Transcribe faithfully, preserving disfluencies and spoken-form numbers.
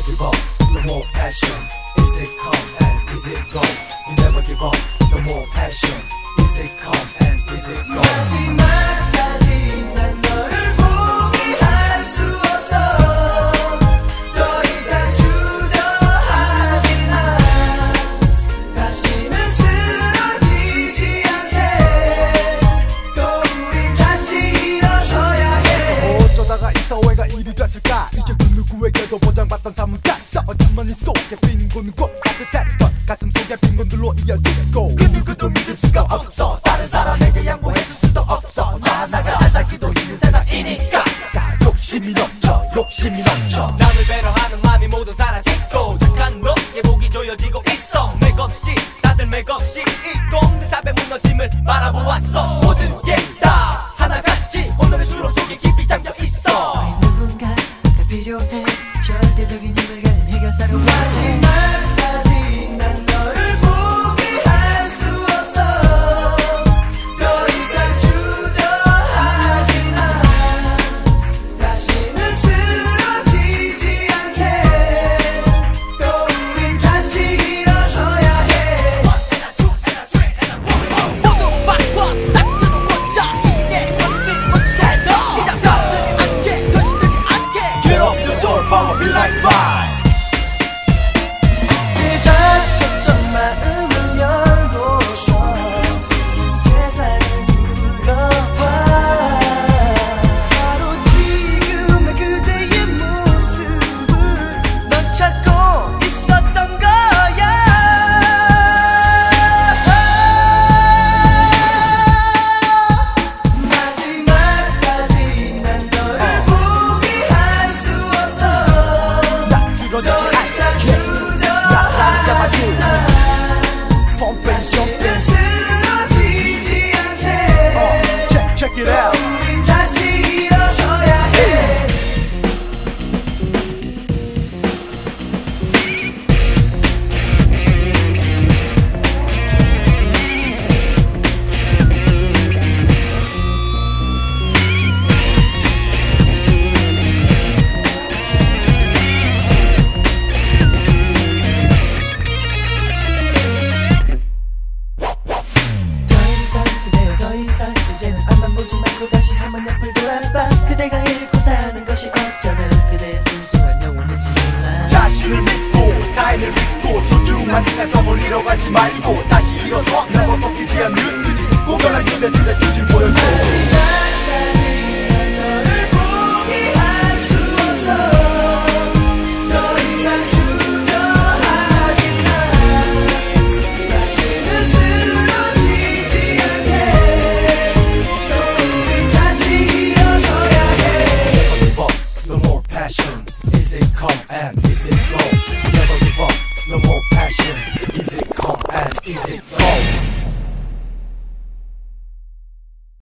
give up, no more passion. Is it come and is it go? You never give up, no more passion. Is it come and is it go? 마지막까지 난 너를 포기할 수 없어. 더 이상 주저하지 마. 다시는 쓰러지지 않게. 또 우린 다시 일어서야 해. 어쩌다가 이 사회가 일이 됐을까? 이제 그 누구에게도 보장받던 삶은 갔어. 어둠만이 속에 빈 곳곳 따뜻했던 가슴 속에 빈 곳들로 이어지고 그 누구도 믿을 수가 없어. 다른 사람에게 양보해줄 수도 없어. 나 하나가 잘 살기도 힘든 세상이니까. 야, 욕심이 넘쳐 욕심이 넘쳐. 남을 배려하는 마음이 모두 사라지고 착한 너의 목이 조여지고 있어. 맥없이 다들 맥없이 있고 없는 답에 무너짐을 바라보았어. 모든 게 다 하나같이 혼돈의 수렁 속에 깊이 잠겨있어. 누군가가 필요해. 절대적인 힘을 가진 해결사를 원해. 마지막까지 난 너를 포기할 수 없어. 더 이상 주저하지 마. 다시는 쓰러지지 않게. 또 우린 다시 일어서야 해. 모두 바꿔 싹 뜯어보자. 이 시대의 권들 모두 해도 이제 펴들지 않게 더 신들지 않게. Get up your soul, power be like mine. 그 닫혔던 마음을 열고서 세상을 둘러봐. 바로 지금의 그대의 모습을 넌 찾고 있었던 거야. 마지막까지 난 너를 포기할 수 없어. 나 쓰러지지 않게 나를 잡아줘. 펌펜션 쓰러지지 않게. check check it out. 우린 다시 일어서야 해. 더 이상 그대여 더 이상 이제는 앞만 보지 말고 다시 한번 옆을 돌아봐. 그대가 잃고 사는 것이 어쩌면 그대의 순수한 영혼인지 몰라. 자신을 믿고 타인을 믿고 소중한 인간성을 잃어가지 말고 다시 일어서 나와 꺾이지 않는 의지 고결한 그대 눈에 뜨질 보여줘. 너를 포기할 수 없어. 더 이상 주저하지 마. 다시는 쓰러지지 않게. 또 우린 다시 일어서야 해. Never give up, no more passion. Is it come and is it go? Never give up, no more passion. Is it come and is it go?